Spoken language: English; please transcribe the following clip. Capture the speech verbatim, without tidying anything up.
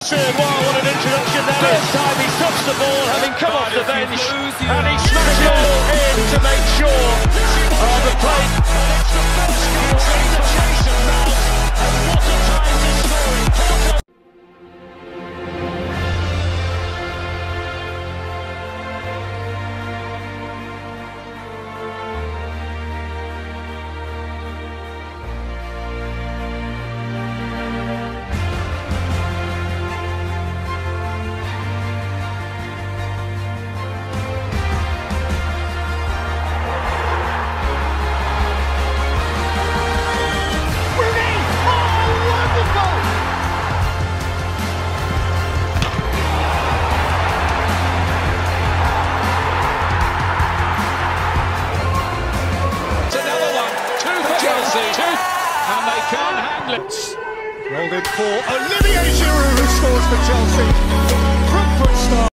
Wow, what an introduction that is. First time he stops the ball, having come off the bench, and he smashes in to make sure of the play. And they can't handle it. Rolled in for Olivier Giroud, who scores for Chelsea.